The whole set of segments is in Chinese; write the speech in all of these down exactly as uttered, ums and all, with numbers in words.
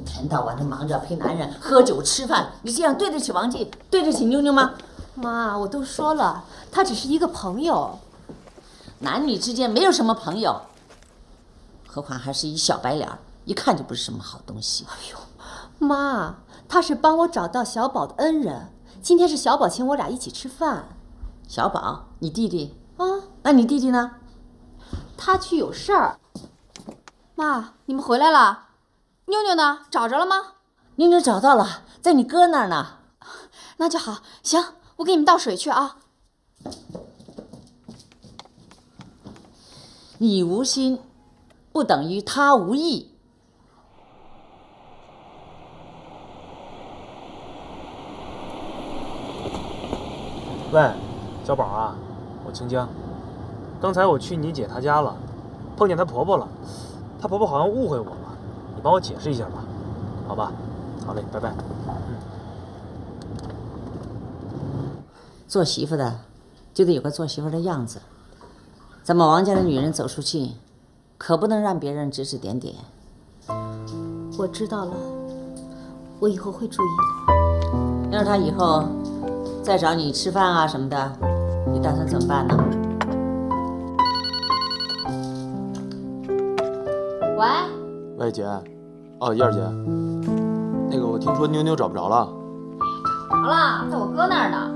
天到晚的忙着陪男人喝酒吃饭，你这样对得起王静，对得起妞妞吗？ 妈，我都说了，他只是一个朋友， 男女之间没有什么朋友，何况还是一小白脸，一看就不是什么好东西。 哎呦，妈，他是帮我找到小宝的恩人，今天是小宝请我俩一起吃饭。 小宝，你弟弟啊？ 那你弟弟呢？ 他去有事儿。妈，你们回来了？妞妞呢？找着了吗？ 妞妞找到了，在你哥那儿呢。 那就好，行，我给你们倒水去啊。 你无心，不等于他无意。 喂，小宝啊，我清江。刚才我去你姐她家了，碰见她婆婆了，她婆婆好像误会我了，你帮我解释一下吧，好吧？好嘞，拜拜。嗯。 做媳妇的就得有个做媳妇的样子。咱们王家的女人走出去，可不能让别人指指点点。 我知道了，我以后会注意的。 要是他以后再找你吃饭啊什么的，你打算怎么办呢？ 喂， 喂，姐，哦，燕儿姐，那个我听说妞妞找不着了。 找着了，在我哥那儿呢。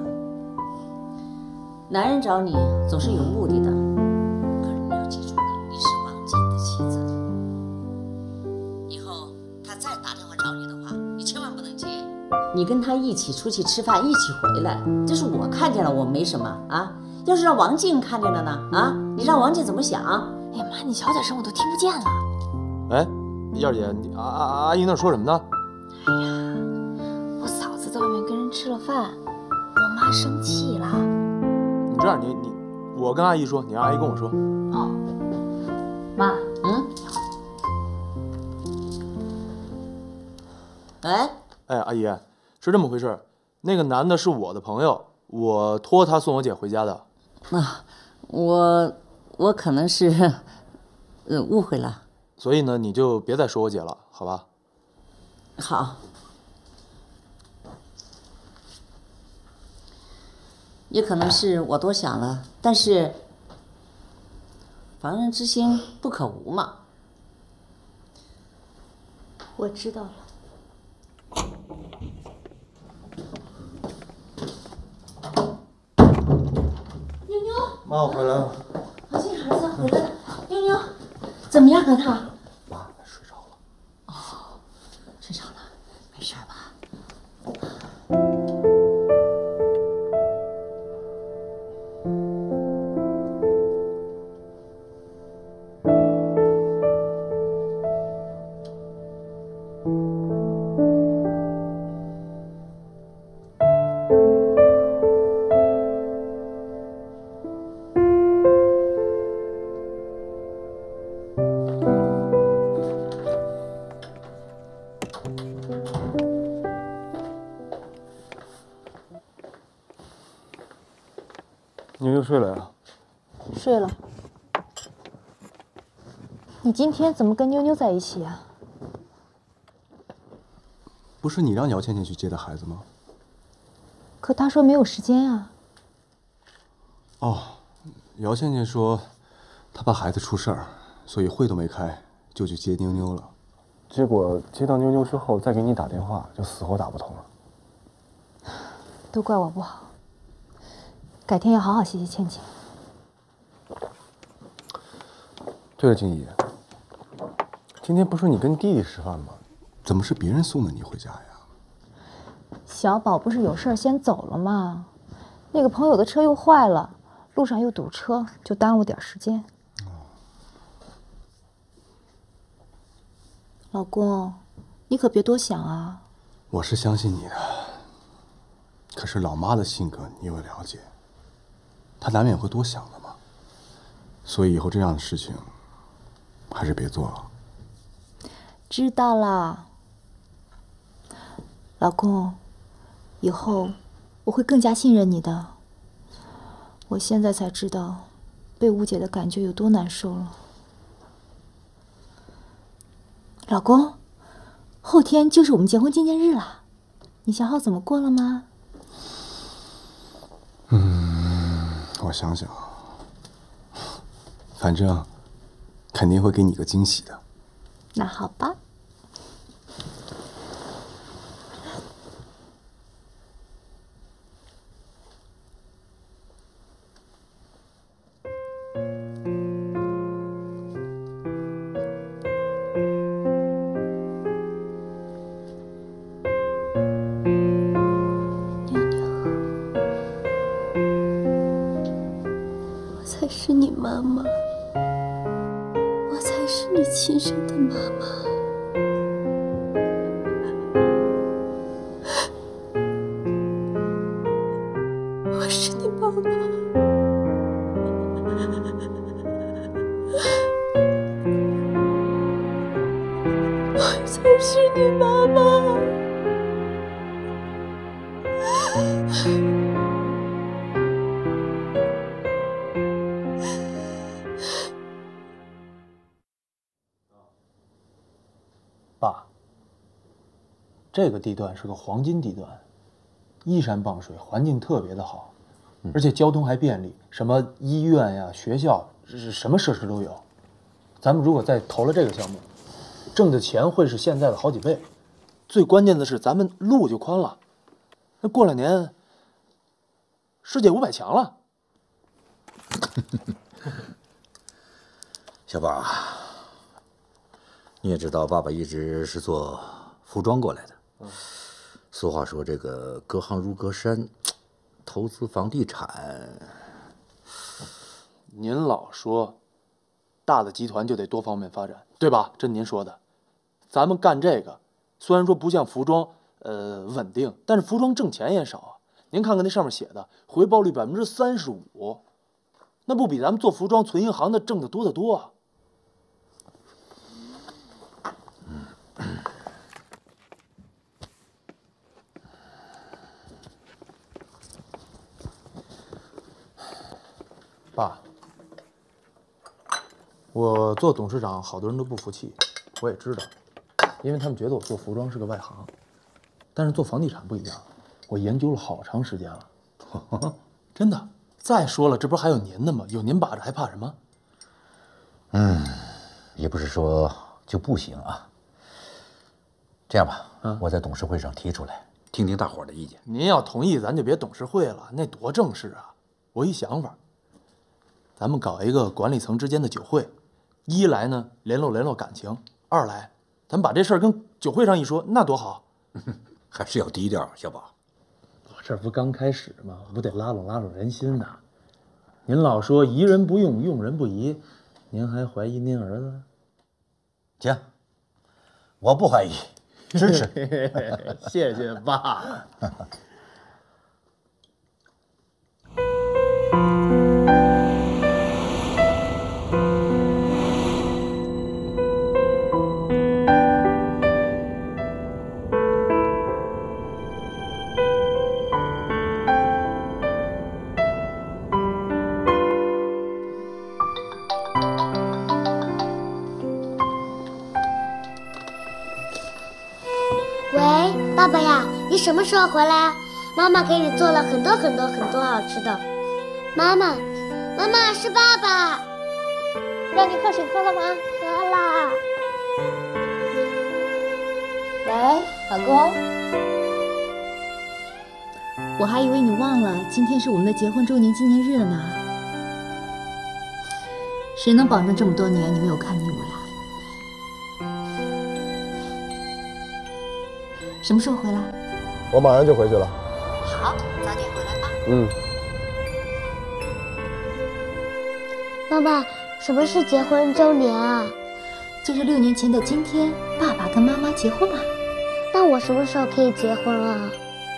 男人找你总是有目的的，可是你要记住了，你是王静的妻子。以后他再打电话找你的话，你千万不能接。你跟他一起出去吃饭，一起回来，这是我看见了，我没什么啊。要是让王静看见了呢？啊，你让王静怎么想？ 哎呀妈，你小点声，我都听不见了。 哎，燕儿姐，你阿阿阿姨那说什么呢？ 哎呀，我嫂子在外面跟人吃了饭，我妈生气了。 你这样，你你，我跟阿姨说，你让阿姨跟我说。 哦，妈， 嗯？哎， 哎，阿姨，是这么回事，那个男的是我的朋友，我托他送我姐回家的。 啊，我我可能是呃误会了。 所以呢，你就别再说我姐了，好吧？ 好。也可能是我多想了，但是防人之心不可无嘛。 我知道了。妞妞， 妈，我回来了。 王静儿子回来了，妞妞，怎么样啊他？ 妈，睡着了。 哦，睡着了，没事吧？ 妞妞睡了呀？ 睡了。你今天怎么跟妞妞在一起啊？ 不是你让姚倩倩去接的孩子吗？ 可她说没有时间啊。 哦，姚倩倩说，她怕孩子出事儿，所以会都没开就去接妞妞了。 结果接到妞妞之后，再给你打电话，就死活打不通了。 都怪我不好，改天要好好谢谢倩倩。 对了，静怡，今天不是你跟弟弟吃饭吗？ 怎么是别人送的你回家呀？ 小宝不是有事儿先走了吗？那个朋友的车又坏了，路上又堵车，就耽误点时间。老公，你可别多想啊。 我是相信你的，可是老妈的性格你有了解，她难免会多想的嘛。所以以后这样的事情，还是别做了。 知道了，老公，以后我会更加信任你的。我现在才知道，被误解的感觉有多难受了。老公， 后天就是我们结婚纪念日了，你想好怎么过了吗？ 嗯，我想想，反正肯定会给你个惊喜的。 那好吧。 是你妈妈，我才是你亲生的妈妈。我是你妈妈，我才是你妈妈。 爸，这个地段是个黄金地段，依山傍水，环境特别的好，而且交通还便利，什么医院呀、学校，什么设施都有。咱们如果再投了这个项目，挣的钱会是现在的好几倍。最关键的是，咱们路就宽了，那过两年，世界五百强了。 小宝啊。你也知道，爸爸一直是做服装过来的。嗯，俗话说，这个隔行如隔山，投资房地产。 您老说，大的集团就得多方面发展，对吧？这您说的。咱们干这个，虽然说不像服装，呃，稳定，但是服装挣钱也少啊。您看看那上面写的，回报率百分之三十五，那不比咱们做服装存银行的挣得多得多啊？爸，我做董事长，好多人都不服气，我也知道，因为他们觉得我做服装是个外行。但是做房地产不一样，我研究了好长时间了，真的。再说了，这不是还有您呢吗？有您把着，还怕什么？ 嗯，也不是说就不行啊。这样吧，嗯，我在董事会上提出来，听听大伙儿的意见。 您要同意，咱就别董事会了，那多正式啊！我一想法。咱们搞一个管理层之间的酒会，一来呢联络联络感情，二来咱们把这事儿跟酒会上一说，那多好。 还是要低调，小宝。 我这不刚开始吗？我不得拉拢拉拢人心呐。您老说疑人不用，用人不疑，您还怀疑您儿子？ 行，我不怀疑，支持。 谢谢爸。 爸爸呀，你什么时候回来啊？妈妈给你做了很多很多很多好吃的。妈妈，妈妈是爸爸，让你喝水喝了吗？喝了。 喂，老公，我还以为你忘了，今天是我们的结婚周年纪念日了呢。谁能保证这么多年你没有看腻我呀？什么时候回来？ 我马上就回去了。 好，早点回来吧。 嗯。 妈妈，什么是结婚周年啊？ 就是六年前的今天，爸爸跟妈妈结婚了。 那我什么时候可以结婚啊？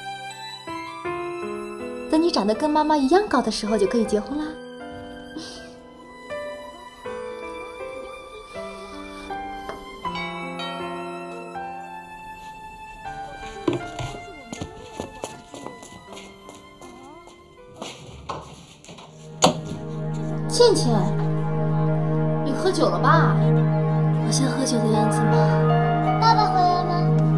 等你长得跟妈妈一样高的时候就可以结婚啦。倩倩，你喝酒了吧？ 我像喝酒的样子吗？ 爸爸回来吗？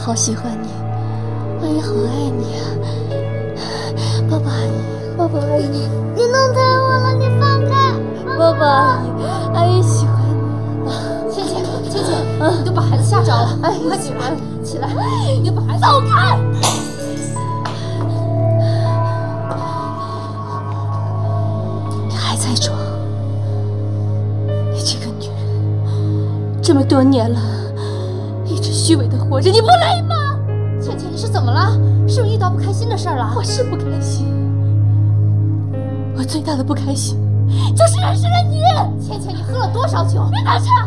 好喜欢你，阿姨好爱你啊！抱抱阿姨，抱抱阿姨。 你弄疼我了，你放开！ 抱抱阿姨，阿姨喜欢你。 倩倩，倩倩，你都把孩子吓着了，哎，快起来，起来，你把孩子走开！ 你还在装？你这个女人，这么多年了，一直虚伪的活着，你不累吗？ 倩倩，你是怎么了？是不是遇到不开心的事儿了？ 我是不开心，我最大的不开心就是认识了你。 倩倩，你喝了多少酒？ 别打岔。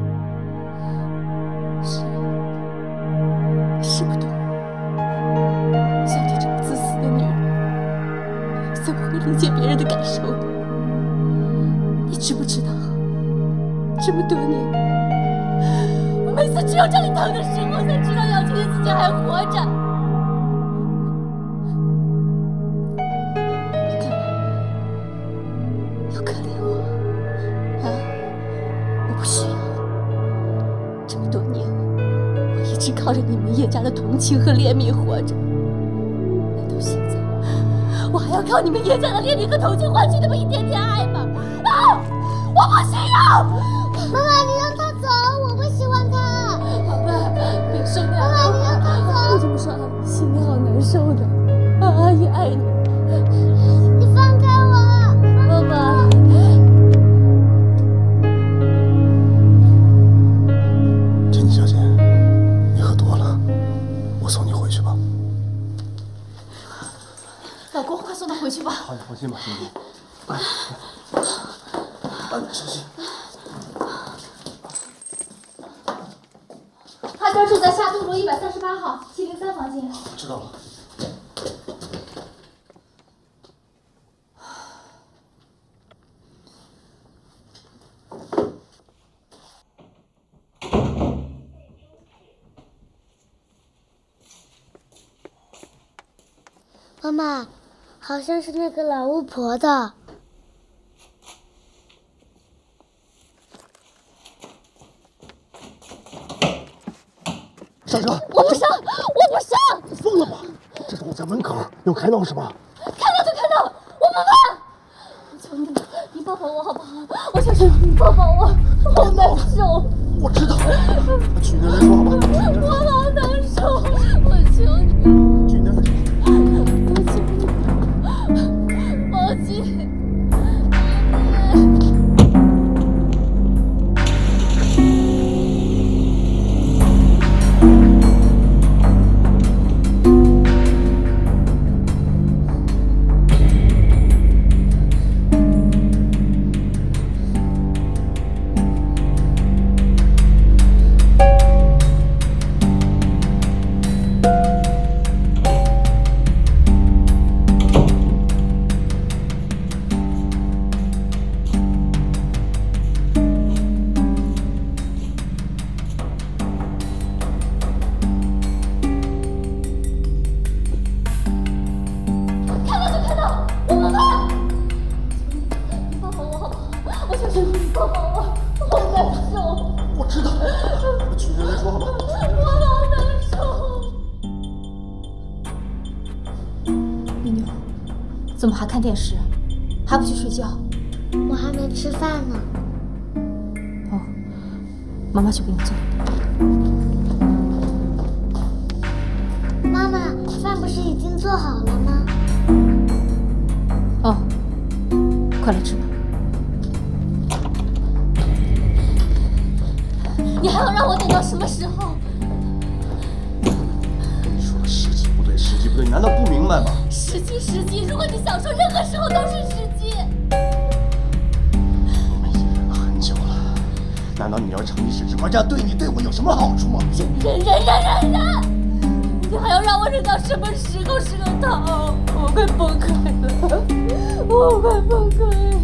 是，是不懂。像你这么自私的女人，怎么会理解别人的感受呢？你知不知道，这么多年，我每次只有这里疼的时候，才知道姚青青自己还活着。你干嘛？要可怜我？啊？我不需要。这么多年，我一直靠着你们叶家的同情和怜悯活着。难道现在，我还要靠你们叶家的怜悯和同情换取那么一点点爱吗？啊！我不需要！ 妈妈，你让他走，我不喜欢他。 宝贝儿，别生气。 妈妈，你让他走。 你这么说，阿姨心里好难受的。啊，阿姨爱你。 你放开我， 爸爸。 倩倩小姐，你喝多了，我送你回去吧。 老公，快送他回去吧。 好，你放心吧，兄弟。哎，哎，小心。 他家住在下渡路一百三十八号七零三房间。 我知道了。 妈妈，好像是那个老巫婆的。 上车！ 我不上，我不上！ 疯了吧？这是我家门口，用开闹是吧？ 看到就看到，我不怕！我求你了，你抱抱我好不好？我求求你抱抱我，好难受。 我知道，去那儿再说吧。 我好难受，我求你。 去那儿再说。 我求你，宝鸡。 怎么还看电视？还不去睡觉？ 我还没吃饭呢。 哦，妈妈去给你做。 妈妈，饭不是已经做好了吗？ 哦，快来吃吧。 你还要让我等到什么时候？ 跟你说了，时机不对，时机不对，你难道不明白吗？ 时机，时机，如果你想说，任何时候都是时机。 我们隐忍了很久了，难道你要逞一时之快，这样对你对我有什么好处吗？ 忍忍忍忍忍！你还要让我忍到什么时候？石头糖，我快崩溃了，我快崩溃了。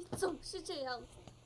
总是这样子。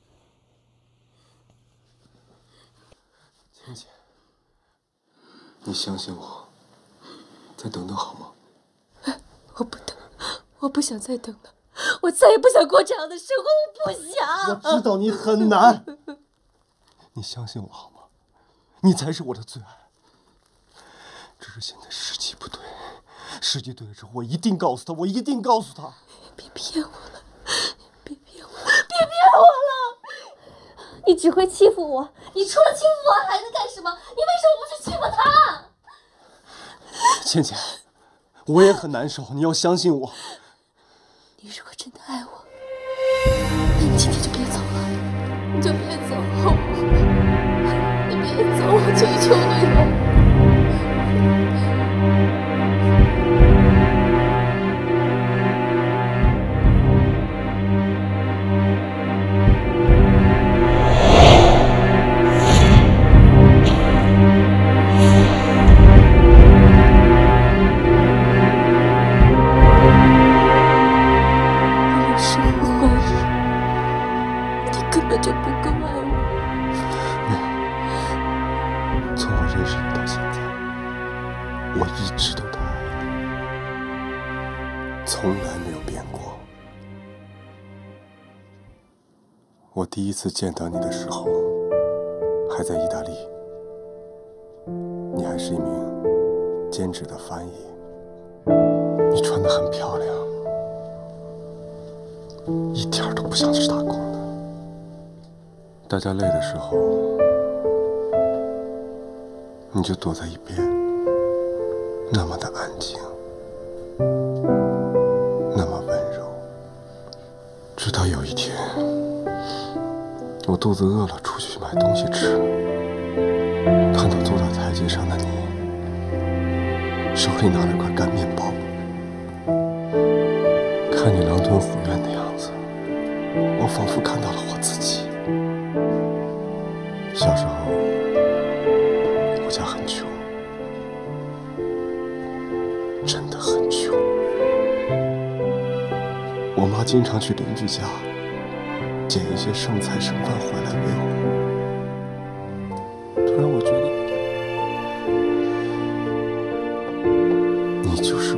晴姐，你相信我，再等等好吗？ 我不等，我不想再等了，我再也不想过这样的生活，我不想。 我知道你很难，你相信我好吗？你才是我的最爱。只是现在时机不对，时机对了之后，我一定告诉他，我一定告诉他。 别骗我了，别骗我，别骗我了！你只会欺负我，你除了欺负我还能干什么？你为什么不去欺负他？ 倩倩，我也很难受，你要相信我。 你如果真的爱我，那你今天就别走了，你就别走，你别走，我求求你了。 我第一次见到你的时候，还在意大利，你还是一名兼职的翻译，你穿得很漂亮，一点都不像是打工的。大家累的时候，你就躲在一边，那么的安静，那么温柔。直到有一天，我肚子饿了，出去买东西吃，看到坐在台阶上的你，手里拿了块干面包，看你狼吞虎咽的样子，我仿佛看到了我自己。小时候，我家很穷，真的很穷，我妈经常去邻居家捡一些剩菜剩饭回来喂我。突然我觉得，你就是我，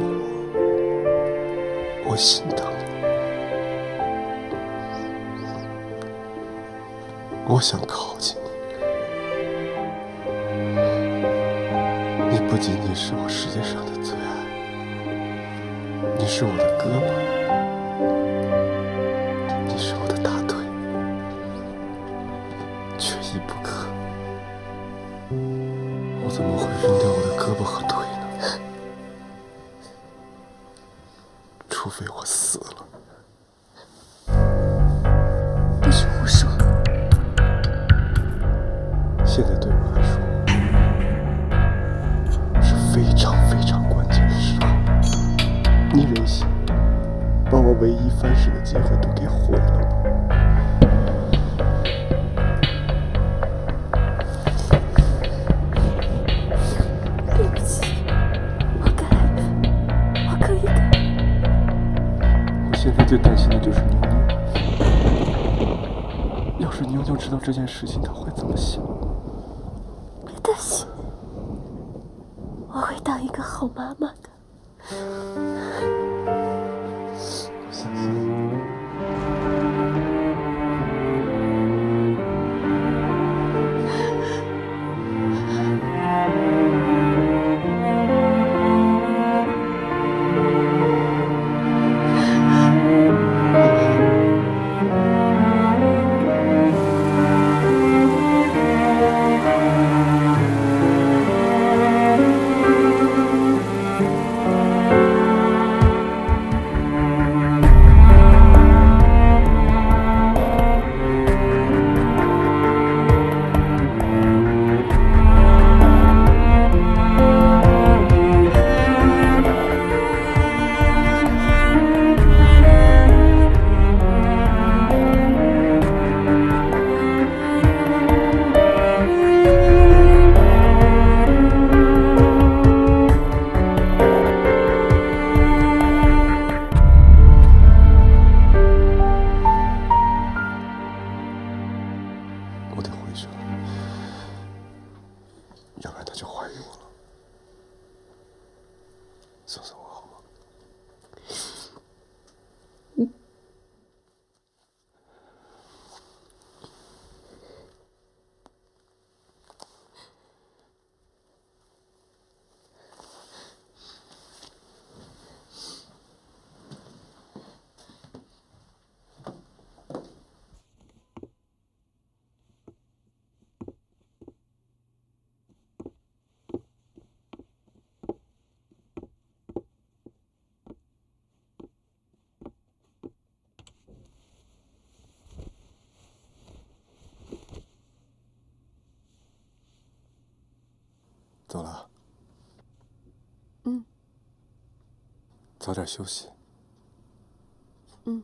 我心疼你，我想靠近你。你不仅仅是我世界上的最爱，你是我的胳膊，你是我的大腿，缺一不可。我怎么会扔掉我的胳膊和腿呢？除非我死了。 不许胡说！ 现在对我来说是非常非常关键的时刻，你忍心把我唯一翻身的机会都给毁了吗？ 对不起，我改，我可以改。 我现在最担心的就是妞妞，要是妞妞知道这件事情，她会怎么想？ 别担心，我会当一个好妈妈的。 我相信你。 去了，要不然她就怀疑我了。送送我好吗？ 嗯。 走了。 嗯。 早点休息。 嗯。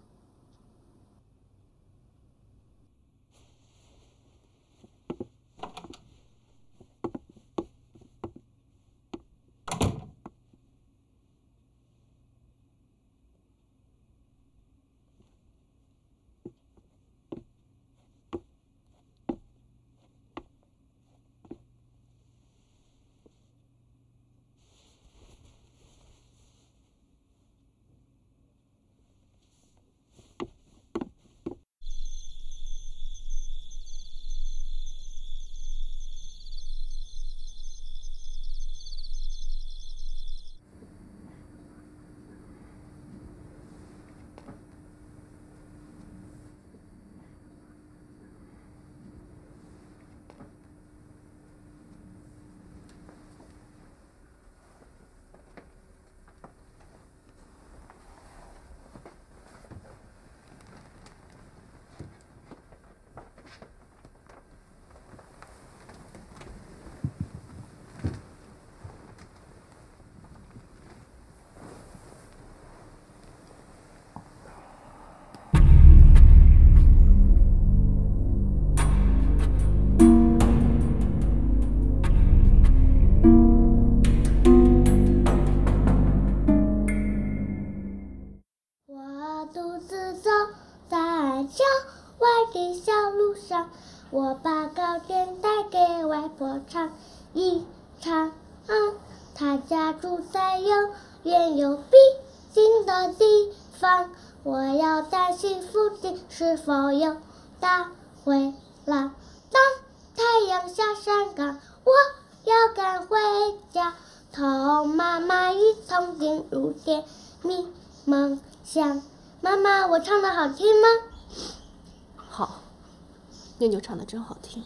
我把糕点带给外婆尝一尝，嗯，她家住在有远有僻静的地方。我要担心附近是否有大灰狼。当太阳下山岗，我要赶回家，同妈妈一同进入甜蜜梦乡。妈妈，我唱的好听吗？ 好。妞妞唱的真好听。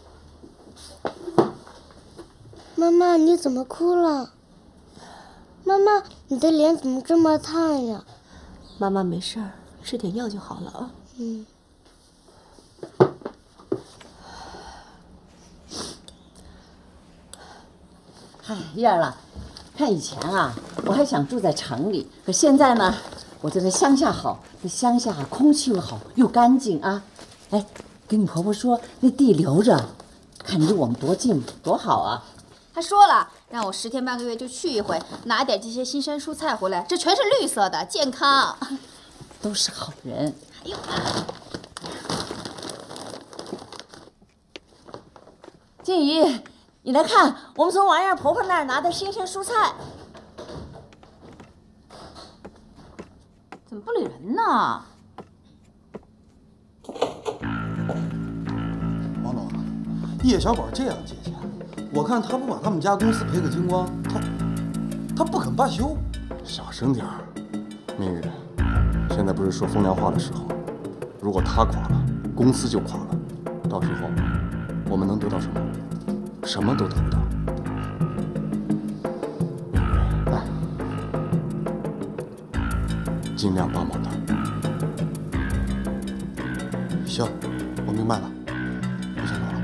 妈妈，你怎么哭了？妈妈，你的脸怎么这么烫呀？ 妈妈没事儿，吃点药就好了啊。 嗯。 嗨，燕儿了，看以前啊，我还想住在城里，可现在呢，我觉得乡下好，这乡下空气又好又干净啊。哎。跟你婆婆说，那地留着，看离我们多近，多好啊！ 她说了，让我十天半个月就去一回，拿点这些新鲜蔬菜回来，这全是绿色的，健康。 都是好人。 哎呦， 静怡，你来看，我们从王燕婆婆那儿拿的新鲜蔬菜。 怎么不理人呢？ 叶小宝这样借钱，我看他不把他们家公司赔个精光，他他不肯罢休。 小声点儿，明宇，现在不是说风凉话的时候。如果他垮了，公司就垮了，到时候我们能得到什么？什么都得不到。明宇，来，尽量帮帮他。 行，我明白了。我先走了。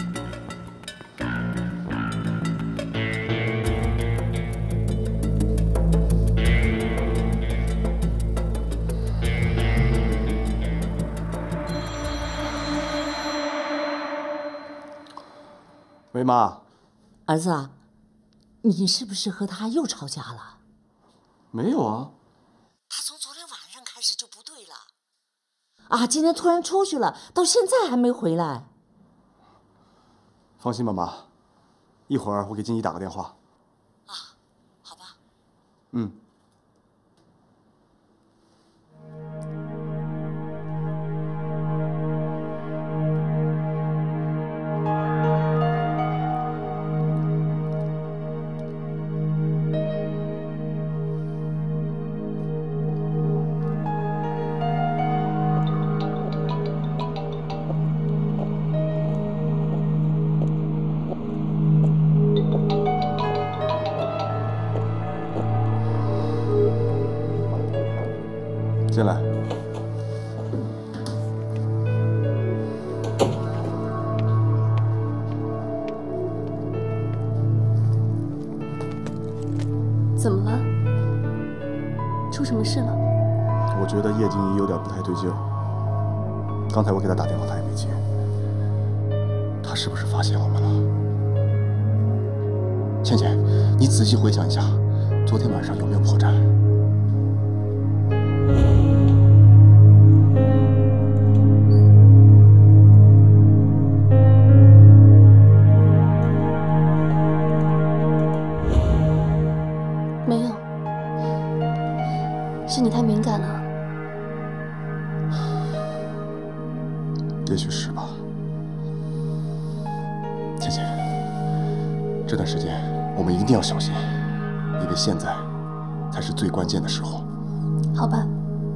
喂，妈。 儿子啊，你是不是和他又吵架了？ 没有啊。 他从昨天晚上开始就不对了。啊，今天突然出去了，到现在还没回来。 放心吧，妈，一会儿我给金怡打个电话。 啊，好吧。 嗯。进来。 怎么了？出什么事了？ 我觉得叶静怡有点不太对劲儿。刚才我给她打电话，她也没接。她是不是发现我们了？倩倩，你仔细回想一下，昨天晚上有没有破绽？ 没有，是你太敏感了。 也许是吧。倩倩，这段时间我们一定要小心，因为现在才是最关键的时候。 好吧。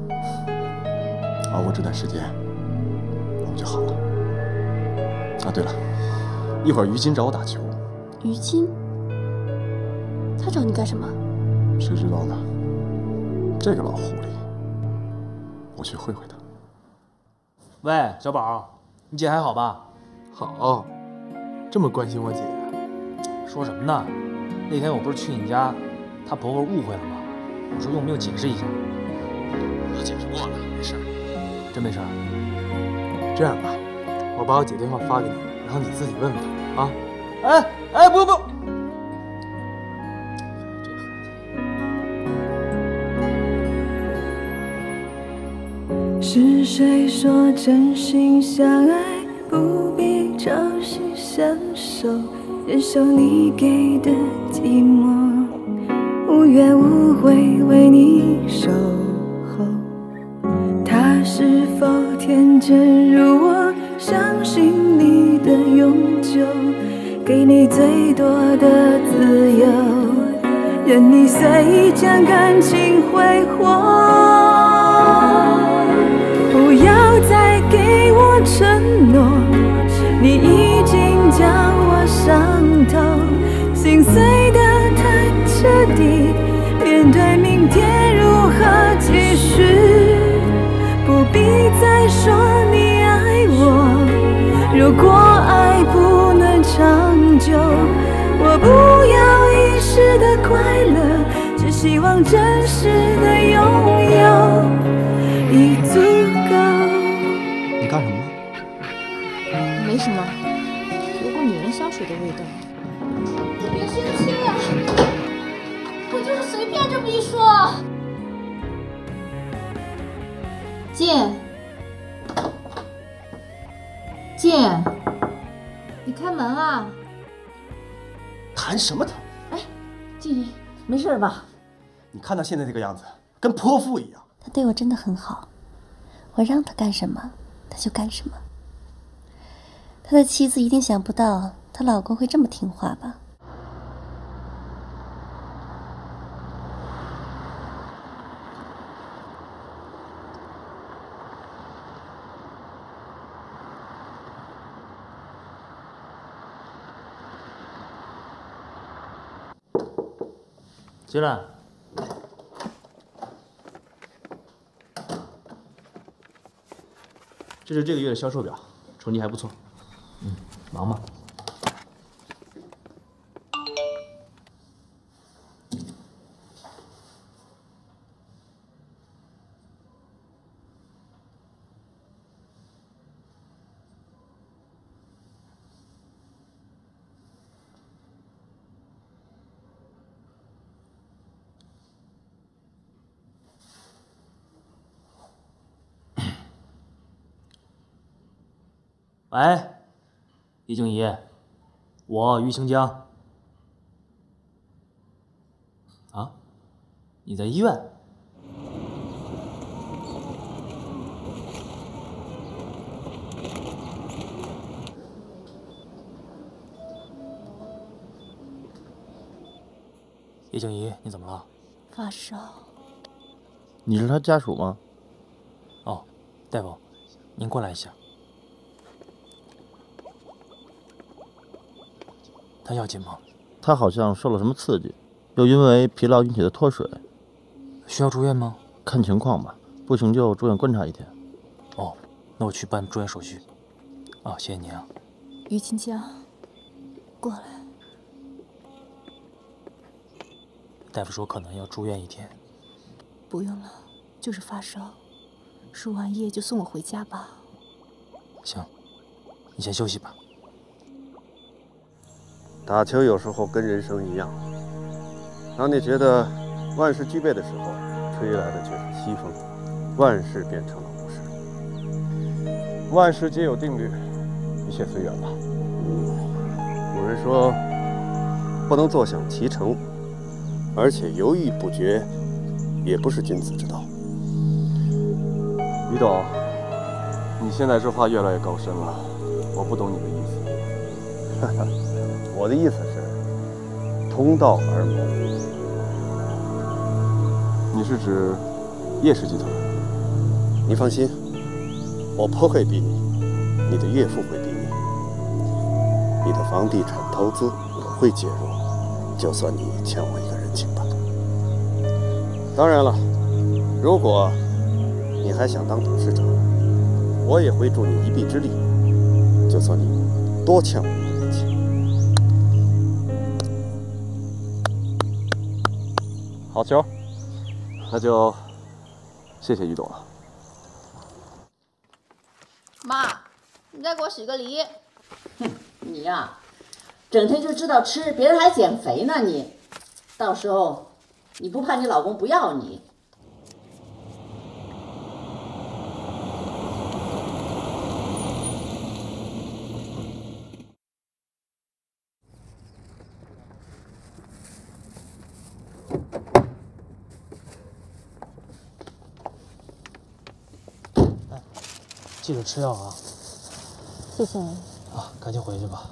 熬过这段时间，我们就好了。啊，对了，一会儿于金找我打球。 于金？他找你干什么？ 谁知道呢？这个老狐狸，我去会会他。 喂，小宝，你姐还好吧？ 好，这么关心我姐。 说什么呢？那天我不是去你家，她婆婆误会了吗？我说用不用解释一下？ 我解释过了，没事。 真没事？ 这样吧，我把我姐电话发给你，然后你自己问问她啊。 哎哎，不不。 是谁说真心相爱不必朝夕相守，忍受你给的寂寞，无怨无悔为你守候。他是否天真如我，相信你的永久，给你最多的自由，任你随将感情挥霍。不要再给我承诺，你已经将我伤透，心碎得太彻底，面对明天如何继续？不必再说你爱我，如果爱不能长久，我不要一时的快乐，只希望真实的拥有已足够。 你干什么呢？ 没什么，有股女人香水的味道。 你别生气啊，我就是随便这么一说。 静，静，你开门啊！ 谈什么谈？ 哎，静怡，没事吧？ 你看他现在这个样子，跟泼妇一样。 他对我真的很好，我让他干什么，他就干什么。他的妻子一定想不到，她老公会这么听话吧？ 进来。这是这个月的销售表，成绩还不错。嗯，忙吧。喂，李静怡， 我于清江。啊？你在医院？叶静怡，你怎么了？ 发烧。 你是他家属吗？ 哦，大夫，您过来一下。他要紧吗？ 他好像受了什么刺激，又因为疲劳引起的脱水， 需要住院吗？ 看情况吧，不行就住院观察一天。 哦，那我去办住院手续。啊，谢谢您啊。 于清江，过来。 大夫说可能要住院一天。 不用了，就是发烧，输完液就送我回家吧。 行，你先休息吧。 打球有时候跟人生一样，当你觉得万事俱备的时候，吹来的却是西风，万事变成了无事。万事皆有定律，一切随缘吧。嗯，古人说，不能坐享其成，而且犹豫不决，也不是君子之道。 于董，你现在说话越来越高深了，我不懂你的意思。 哈哈，我的意思是同道而谋。 你是指叶氏集团？ 你放心，我不会逼你，你的岳父会逼你。你的房地产投资我会介入，就算你欠我一个人情吧。当然了，如果你还想当董事长，我也会助你一臂之力，就算你多欠我一个人情。 好球，那就谢谢于董了。 妈，你再给我洗个梨。哼，你呀，整天就知道吃，别人还减肥呢你。到时候你不怕你老公不要你？ 记得吃药啊！ 谢谢你啊，赶紧回去吧。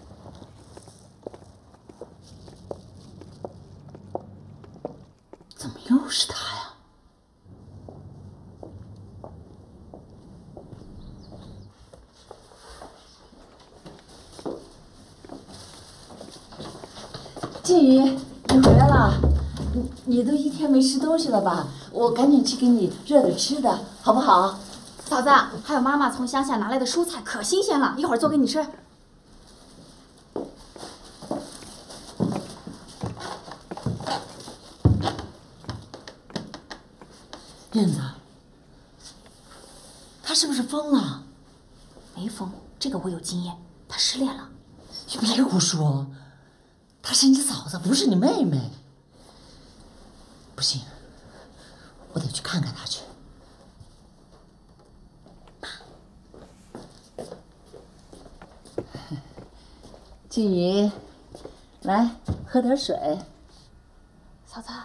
怎么又是他呀？静怡，你回来了。你你都一天没吃东西了吧？我赶紧去给你热点吃的，好不好？ 嫂子，还有妈妈从乡下拿来的蔬菜可新鲜了，一会儿做给你吃。 燕子，他是不是疯了？ 没疯，这个我有经验，他失恋了。 你别胡说，她是你嫂子，不是你妹妹。不行，我得去看看她去。静怡，来喝点水。 嫂子。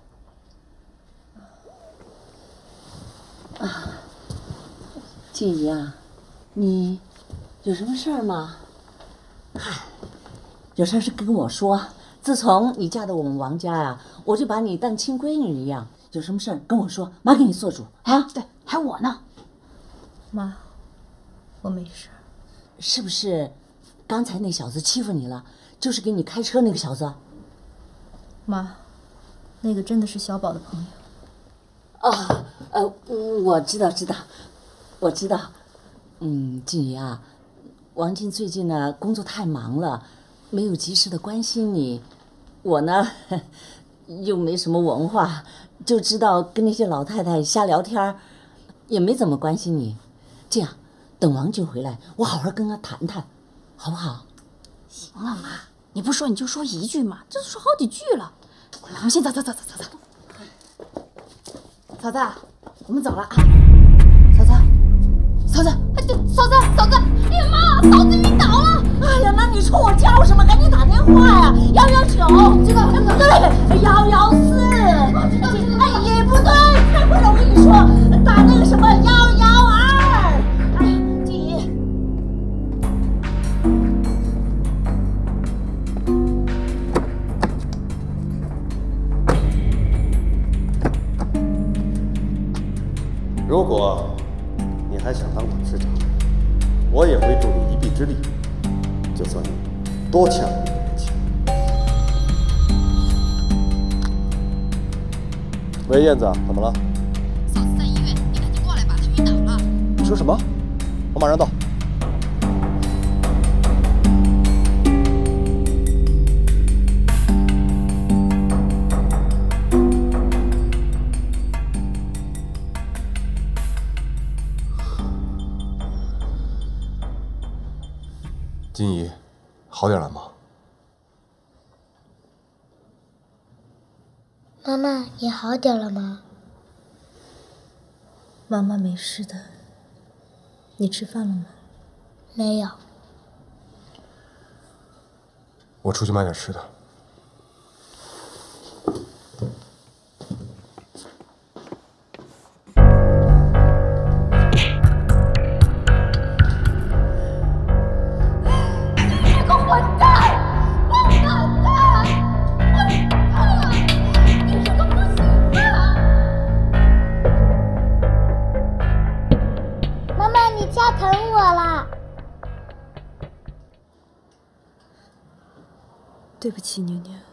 啊，静怡啊，你有什么事儿吗？嗨，有事儿是跟我说。自从你嫁到我们王家呀、啊，我就把你当亲闺女一样。有什么事儿跟我说，妈给你做主啊。 对，还有我呢。妈，我没事。 是不是？刚才那小子欺负你了，就是给你开车那个小子。 妈，那个真的是小宝的朋友。 哦，呃，我知道，知道，我知道。嗯，静怡啊，王静最近呢工作太忙了，没有及时的关心你。我呢，又没什么文化，就知道跟那些老太太瞎聊天，也没怎么关心你。这样，等王静回来，我好好跟她谈谈。好不好？ 行了，妈，你不说你就说一句嘛，这都说好几句了。我们先走走走走走走。嫂子，我们走了啊。嫂子，嫂子，哎，嫂子，嫂子，哎呀妈，嫂子晕倒了！ 哎呀，那你冲我叫什么？ 就算你多欠我一个人情。喂，燕子，怎么了？ 嫂子在医院，你赶紧过来吧，她晕倒了。 你说什么？我马上到。 金姨，好点了吗？ 妈妈，你好点了吗？ 妈妈没事的。你吃饭了吗？ 没有。 我出去买点吃的。 对不起，妞妞。